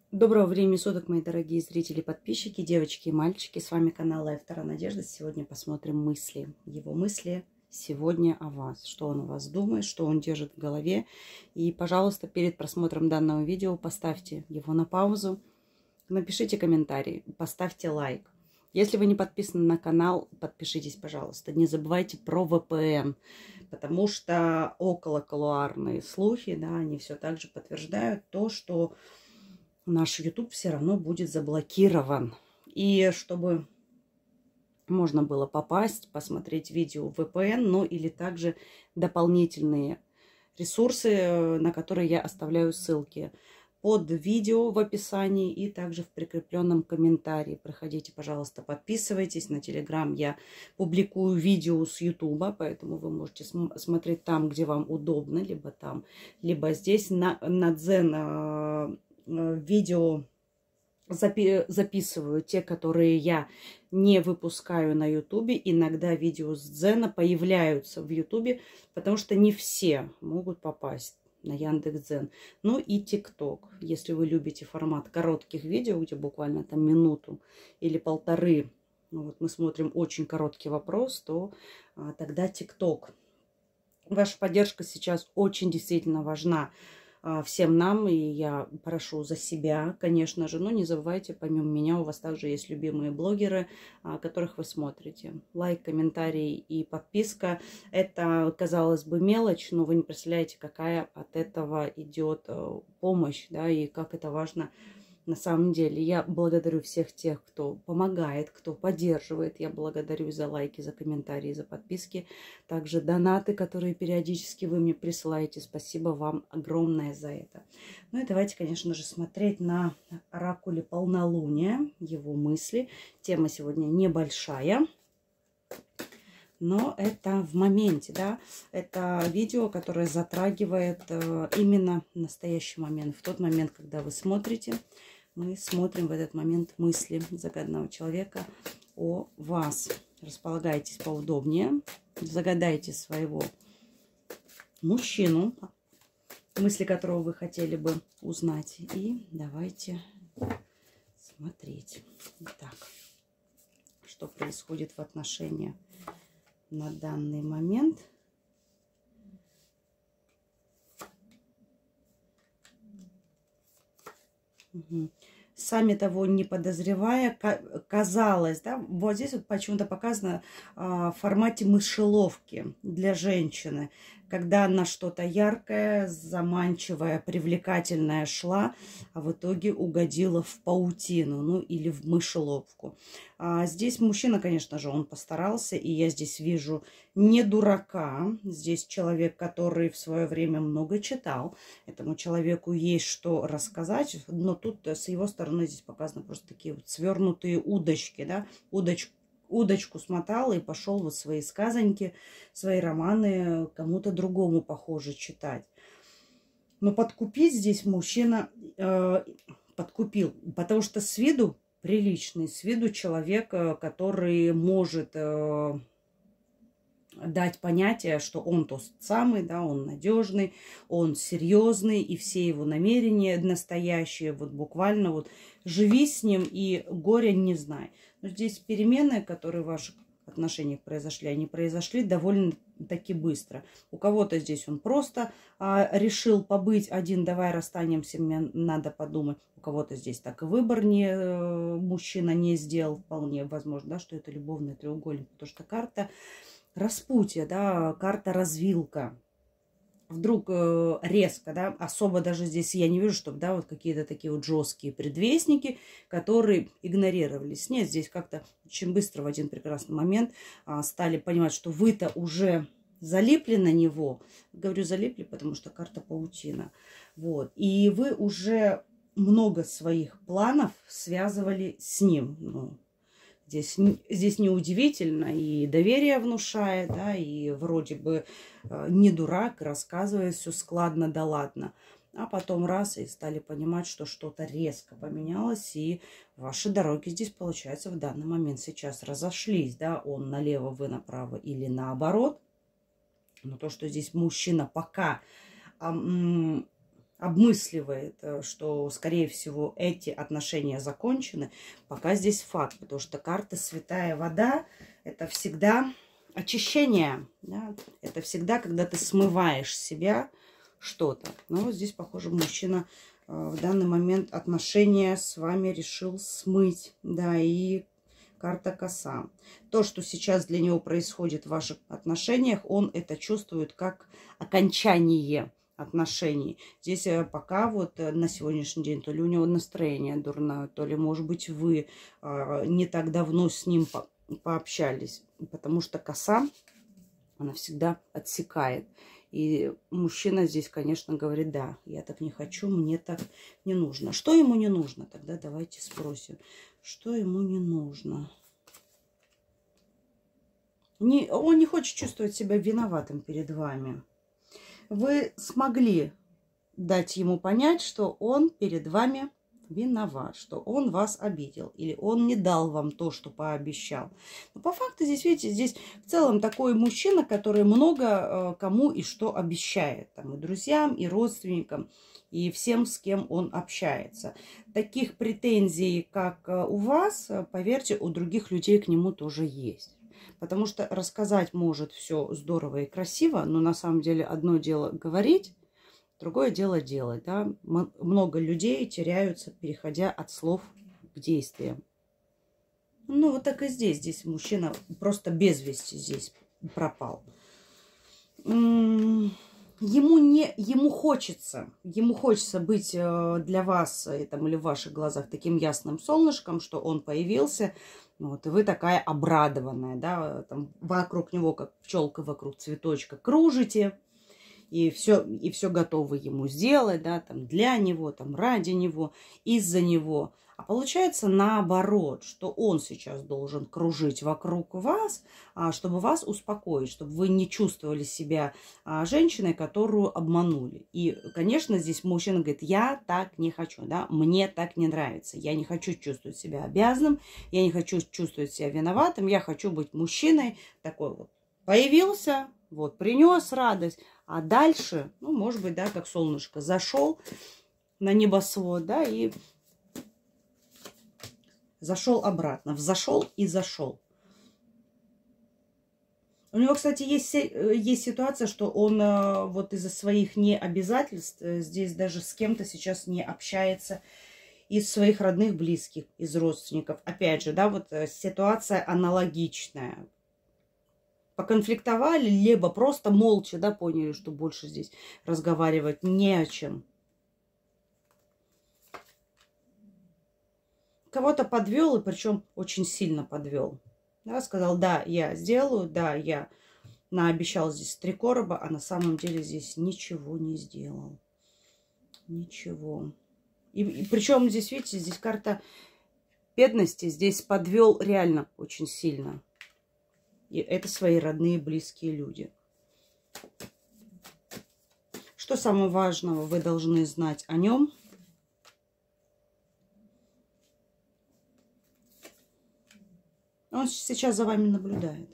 Доброго времени суток, мои дорогие зрители, подписчики, девочки и мальчики. С вами канал Life Таро Надежда. Сегодня посмотрим мысли. Его мысли сегодня о вас. Что он о вас думает, что он держит в голове. И, пожалуйста, перед просмотром данного видео поставьте его на паузу. Напишите комментарий, поставьте лайк. Если вы не подписаны на канал, подпишитесь, пожалуйста. Не забывайте про VPN, потому что околокулуарные слухи, да, они все так же подтверждают то, что наш YouTube все равно будет заблокирован. И чтобы можно было попасть, посмотреть видео в VPN, ну или также дополнительные ресурсы, на которые я оставляю ссылки под видео в описании и также в прикрепленном комментарии. Проходите, пожалуйста, подписывайтесь. На Telegram я публикую видео с YouTube, поэтому вы можете смотреть там, где вам удобно, либо там, либо здесь. На Дзен видео записываю те, которые я не выпускаю на Ютубе. Иногда видео с Дзена появляются в Ютубе, потому что не все могут попасть на Яндекс.Дзен. Ну и ТикТок. Если вы любите формат коротких видео, где буквально там минуту или полторы, ну вот мы смотрим очень короткий вопрос, то тогда ТикТок. Ваша поддержка сейчас очень действительно важна всем нам, и я прошу за себя, конечно же, но не забывайте, помимо меня у вас также есть любимые блогеры, которых вы смотрите. Лайк, комментарий и подписка — это, казалось бы, мелочь, но вы не представляете, какая от этого идет помощь, да, и как это важно на самом деле. Я благодарю всех тех, кто помогает, кто поддерживает. Я благодарю за лайки, за комментарии, за подписки. Также донаты, которые периодически вы мне присылаете. Спасибо вам огромное за это. Ну и давайте, конечно же, смотреть на оракуле полнолуния, его мысли. Тема сегодня небольшая, но это в моменте, да. Это видео, которое затрагивает именно настоящий момент. В тот момент, когда вы смотрите, мы смотрим в этот момент мысли загаданного человека о вас. Располагайтесь поудобнее, загадайте своего мужчину, мысли которого вы хотели бы узнать. И давайте смотреть. Итак, что происходит в отношениях на данный момент. Угу. Сами того не подозревая, казалось, да, вот здесь вот почему-то показано в формате мышеловки для женщины, когда она что-то яркое, заманчивое, привлекательное шла, а в итоге угодила в паутину, ну или в мышеловку. Здесь мужчина, конечно же, он постарался, и я здесь вижу не дурака, здесь человек, который в свое время много читал, этому человеку есть что рассказать, но тут с его стороны здесь показаны просто такие вот свернутые удочки, да, удочку смотал и пошел вот свои сказоньки, свои романы кому-то другому, похоже, читать. Но подкупить здесь мужчина подкупил, потому что с виду приличный, с виду человек, который может дать понятие, что он тот самый, да, он надежный, он серьезный, и все его намерения настоящие, вот буквально вот живи с ним и горя не знай. Но здесь перемены, которые в ваших отношениях произошли, они произошли довольно-таки быстро. У кого-то здесь он просто решил побыть один, давай расстанемся, мне надо подумать. У кого-то здесь так и выбор мужчина не сделал, вполне возможно, да, что это любовный треугольник, потому что карта распутья, да, карта развилка. Вдруг резко, да, особо даже здесь я не вижу, чтобы, да, вот какие-то такие вот жесткие предвестники, которые игнорировались. Нет, здесь как-то очень быстро в один прекрасный момент стали понимать, что вы-то уже залипли на него. Говорю залипли, потому что карта паутина. Вот. И вы уже много своих планов связывали с ним. Ну, Здесь неудивительно, и доверие внушает, да, и вроде бы не дурак, рассказывает все складно да ладно. А потом раз, и стали понимать, что что-то резко поменялось, и ваши дороги здесь, получается, в данный момент сейчас разошлись, да, он налево, вы направо или наоборот. Но то, что здесь мужчина пока обмысливает, что, скорее всего, эти отношения закончены, пока здесь факт. Потому что карта «Святая вода» – это всегда очищение. Да? Это всегда, когда ты смываешь с себя что-то. Но вот здесь, похоже, мужчина в данный момент отношения с вами решил смыть. Да, и карта коса. То, что сейчас для него происходит в ваших отношениях, он это чувствует как окончание отношений. Здесь пока вот на сегодняшний день то ли у него настроение дурное, то ли, может быть, вы не так давно с ним пообщались. Потому что коса, она всегда отсекает. И мужчина здесь, конечно, говорит: да, я так не хочу, мне так не нужно. Что ему не нужно? Тогда давайте спросим, что ему не нужно. Он не хочет чувствовать себя виноватым перед вами. Вы смогли дать ему понять, что он перед вами виноват, что он вас обидел, или он не дал вам то, что пообещал. Но по факту здесь, видите, здесь в целом такой мужчина, который много кому и что обещает. Там, и друзьям, и родственникам, и всем, с кем он общается. Таких претензий, как у вас, поверьте, у других людей к нему тоже есть. Потому что рассказать может все здорово и красиво, но на самом деле одно дело говорить, другое дело делать. Да? Много людей теряются, переходя от слов к действиям. Ну, вот так и здесь. Здесь мужчина просто без вести здесь пропал. Ему хочется быть для вас там, или в ваших глазах таким ясным солнышком, что он появился. Вот, и вы такая обрадованная, да, там вокруг него, как пчелка вокруг цветочка, кружите, и все готовы ему сделать, да, там для него, там ради него, из-за него. А получается наоборот, что он сейчас должен кружить вокруг вас, чтобы вас успокоить, чтобы вы не чувствовали себя женщиной, которую обманули. И, конечно, здесь мужчина говорит: я так не хочу, да, мне так не нравится. Я не хочу чувствовать себя обязанным, я не хочу чувствовать себя виноватым, я хочу быть мужчиной такой вот. Появился, вот, принес радость, а дальше, ну, может быть, да, как солнышко, зашел на небосвод, да, и зашел обратно, взошел и зашел. У него, кстати, есть ситуация, что он вот из-за своих необязательств здесь даже с кем-то сейчас не общается из своих родных, близких, из родственников. Опять же, да, вот ситуация аналогичная. Поконфликтовали, либо просто молча, да, поняли, что больше здесь разговаривать не о чем. Кого-то подвел, и причем очень сильно подвел. Да, сказал: да, я сделаю, да, я наобещал здесь 3 короба, а на самом деле здесь ничего не сделал. Ничего. И причем здесь, видите, здесь карта бедности, здесь подвел реально очень сильно. И это свои родные, близкие люди. Что самого важного вы должны знать о нем? Он сейчас за вами наблюдает.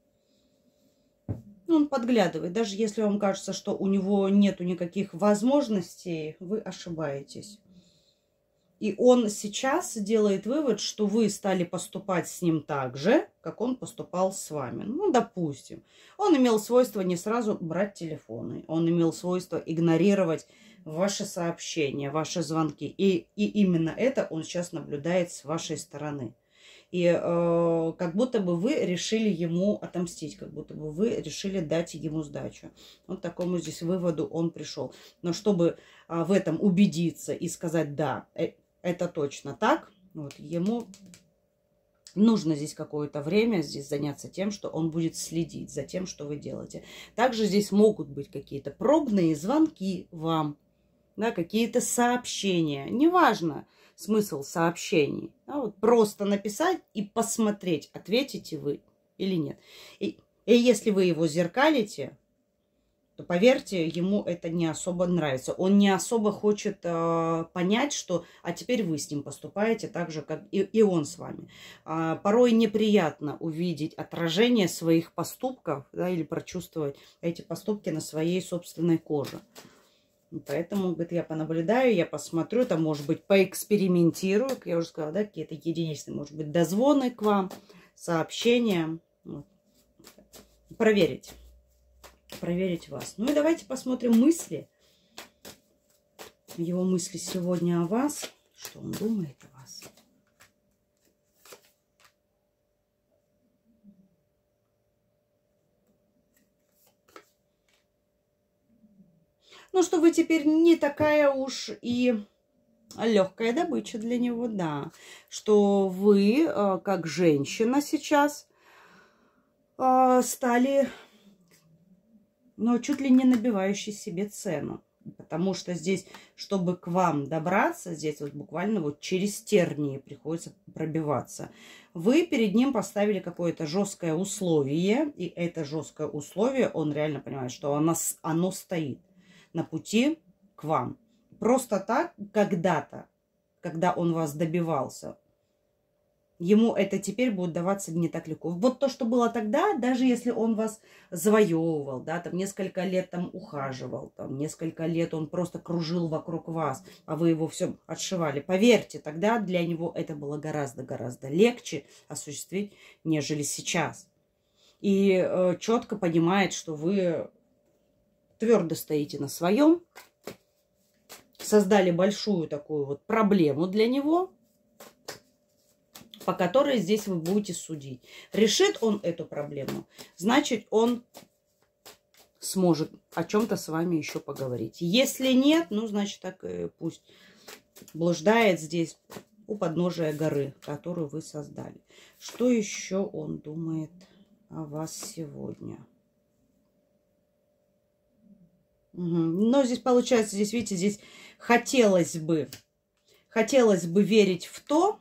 Он подглядывает. Даже если вам кажется, что у него нету никаких возможностей, вы ошибаетесь. И он сейчас делает вывод, что вы стали поступать с ним так же, как он поступал с вами. Ну, допустим, он имел свойство не сразу брать телефоны. Он имел свойство игнорировать ваши сообщения, ваши звонки. И именно это он сейчас наблюдает с вашей стороны. И как будто бы вы решили ему отомстить, как будто бы вы решили дать ему сдачу. Вот к такому здесь выводу он пришел. Но чтобы в этом убедиться и сказать: да, это точно так, вот, ему нужно здесь какое-то время здесь заняться тем, что он будет следить за тем, что вы делаете. Также здесь могут быть какие-то пробные звонки вам, да, какие-то сообщения. Неважно смысл сообщений. Да, вот просто написать и посмотреть, ответите вы или нет. И если вы его зеркалите, то, поверьте, ему это не особо нравится. Он не особо хочет понять, что а теперь вы с ним поступаете так же, как и он с вами. Порой неприятно увидеть отражение своих поступков, да, или прочувствовать эти поступки на своей собственной коже. Поэтому, говорит, я понаблюдаю, я посмотрю, там, может быть, поэкспериментирую, как я уже сказала, да, какие-то единичные, может быть, дозвоны к вам, сообщения. Вот. Проверить вас. Ну и давайте посмотрим мысли. Его мысли сегодня о вас. Что он думает о вас? Ну, что вы теперь не такая уж и легкая добыча для него, да. Что вы, как женщина сейчас, стали, ну, чуть ли не набивающей себе цену. Потому что здесь, чтобы к вам добраться, здесь вот буквально вот через тернии приходится пробиваться. Вы перед ним поставили какое-то жесткое условие, и это жесткое условие, он реально понимает, что оно стоит на пути к вам. Просто так, когда-то, когда он вас добивался, ему это теперь будет даваться не так легко. Вот то, что было тогда, даже если он вас завоевывал, да, там несколько лет там ухаживал, там несколько лет он просто кружил вокруг вас, а вы его все отшивали. Поверьте, тогда для него это было гораздо-гораздо легче осуществить, нежели сейчас. И четко понимает, что вы твердо стоите на своем, создали большую такую вот проблему для него, по которой здесь вы будете судить. Решит он эту проблему, значит, он сможет о чем-то с вами еще поговорить. Если нет, ну, значит, так и пусть блуждает здесь у подножия горы, которую вы создали. Что еще он думает о вас сегодня? Угу. Но здесь получается, здесь, видите, здесь хотелось бы верить в то,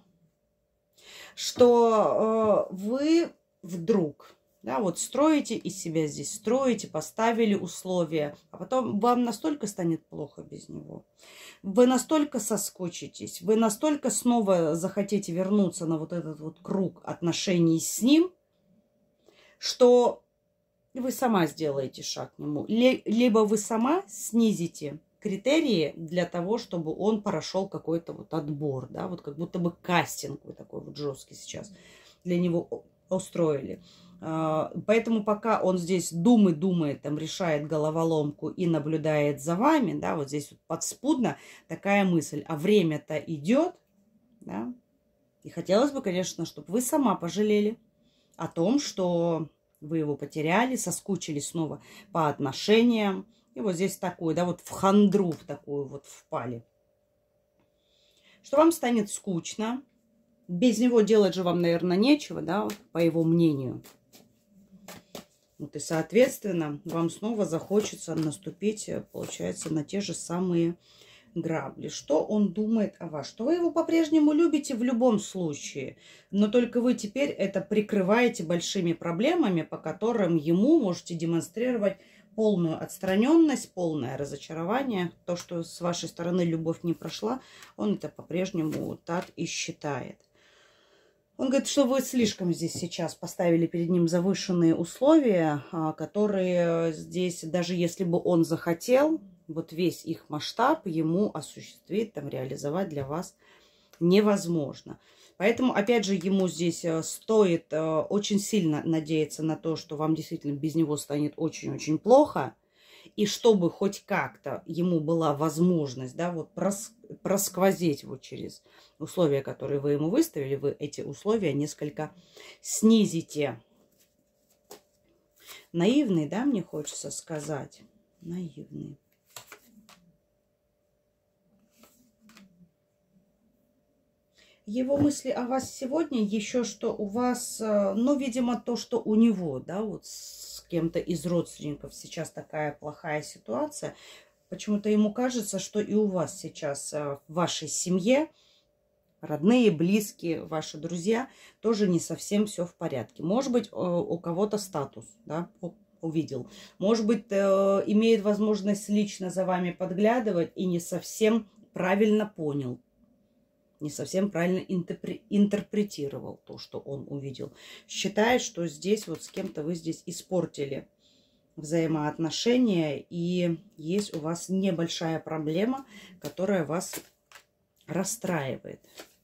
что вы вдруг, да, вот строите из себя здесь, строите, поставили условия, а потом вам настолько станет плохо без него, вы настолько соскучитесь, вы настолько снова захотите вернуться на вот этот вот круг отношений с ним, что вы сама сделаете шаг к нему, либо вы сама снизите критерии для того, чтобы он прошел какой-то вот отбор, да, вот как будто бы кастинг вы такой вот жесткий сейчас для него устроили. Поэтому пока он здесь думает, там решает головоломку и наблюдает за вами, да, вот здесь вот подспудно такая мысль, а время-то идет, да, и хотелось бы, конечно, чтобы вы сама пожалели о том, что вы его потеряли, соскучились снова по отношениям. И вот здесь такую, да, вот в хандру в такую вот впали. Что вам станет скучно. Без него делать же вам, наверное, нечего, да, по его мнению. Вот и, соответственно, вам снова захочется наступить, получается, на те же самые грабли. Что он думает о вас? Что вы его по-прежнему любите в любом случае, но только вы теперь это прикрываете большими проблемами, по которым ему можете демонстрировать полную отстраненность, полное разочарование. То, что с вашей стороны любовь не прошла, он это по-прежнему так и считает. Он говорит, что вы слишком здесь сейчас поставили перед ним завышенные условия, которые здесь, даже если бы он захотел, вот весь их масштаб ему осуществить, там, реализовать для вас невозможно. Поэтому, опять же, ему здесь стоит очень сильно надеяться на то, что вам действительно без него станет очень-очень плохо. И чтобы хоть как-то ему была возможность, да, вот просквозить вот через условия, которые вы ему выставили, вы эти условия несколько снизите. Наивный, да, мне хочется сказать. Наивный. Его мысли о вас сегодня еще, что у вас, ну, видимо, то, что у него, да, вот с кем-то из родственников сейчас такая плохая ситуация. Почему-то ему кажется, что и у вас сейчас в вашей семье, родные, близкие, ваши друзья, тоже не совсем все в порядке. Может быть, у кого-то статус, да, увидел. Может быть, имеет возможность лично за вами подглядывать и не совсем правильно понял. Не совсем правильно интерпретировал то, что он увидел. Считает, что здесь вот с кем-то вы здесь испортили взаимоотношения, и есть у вас небольшая проблема, которая вас расстраивает.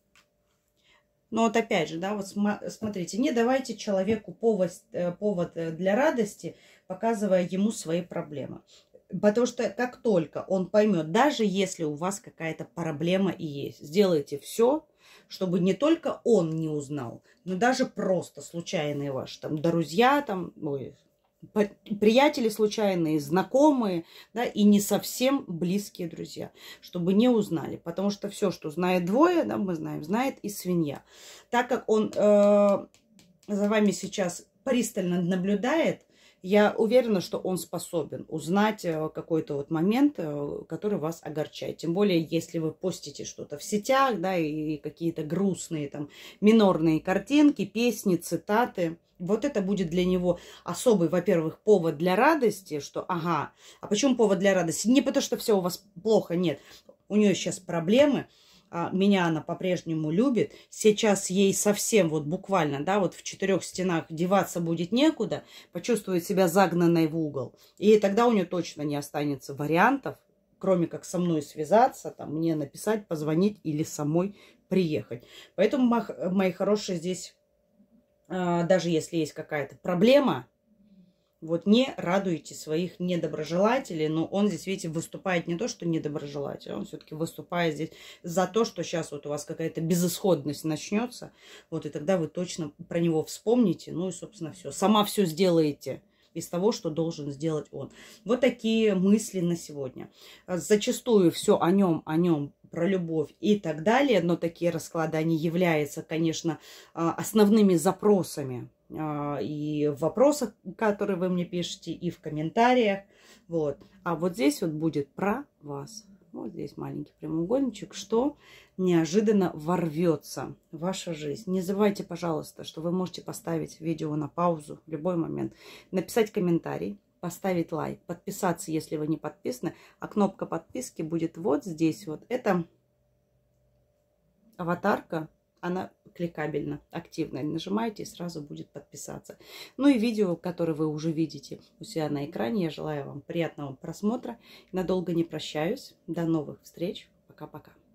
Но вот опять же, да, вот смотрите, не давайте человеку повод для радости, показывая ему свои проблемы. Потому что как только он поймет, даже если у вас какая-то проблема и есть, сделайте все, чтобы не только он не узнал, но даже просто случайные ваши там друзья, там, приятели случайные, знакомые, да, и не совсем близкие друзья, чтобы не узнали. Потому что все, что знает двое, да, мы знаем, знает и свинья. Так как он за вами сейчас пристально наблюдает, я уверена, что он способен узнать какой-то вот момент, который вас огорчает. Тем более, если вы постите что-то в сетях, да, и какие-то грустные там минорные картинки, песни, цитаты. Вот это будет для него особый, во-первых, повод для радости, что ага, а почему повод для радости? Не потому, что все у вас плохо, нет. У нее сейчас проблемы, меня она по-прежнему любит, сейчас ей совсем вот буквально, да, вот в 4 стенах деваться будет некуда, почувствует себя загнанной в угол. И тогда у нее точно не останется вариантов, кроме как со мной связаться, там, мне написать, позвонить или самой приехать. Поэтому, мои хорошие, здесь, даже если есть какая-то проблема, вот не радуйте своих недоброжелателей, но он здесь, видите, выступает не то, что недоброжелатель, он все-таки выступает здесь за то, что сейчас вот у вас какая-то безысходность начнется, вот, и тогда вы точно про него вспомните, ну и, собственно, все. Сама все сделаете из того, что должен сделать он. Вот такие мысли на сегодня. Зачастую все о нем, про любовь и так далее, но такие расклады, они являются, конечно, основными запросами и в вопросах, которые вы мне пишете, и в комментариях. Вот. А вот здесь вот будет про вас. Вот здесь маленький прямоугольничек, что неожиданно ворвется в вашу жизнь. Не забывайте, пожалуйста, что вы можете поставить видео на паузу в любой момент, написать комментарий, поставить лайк, подписаться, если вы не подписаны. А кнопка подписки будет вот здесь. Вот это аватарка. Она кликабельна, активная. Нажимаете, и сразу будет подписаться. Ну и видео, которое вы уже видите у себя на экране. Я желаю вам приятного просмотра. Надолго не прощаюсь. До новых встреч. Пока-пока.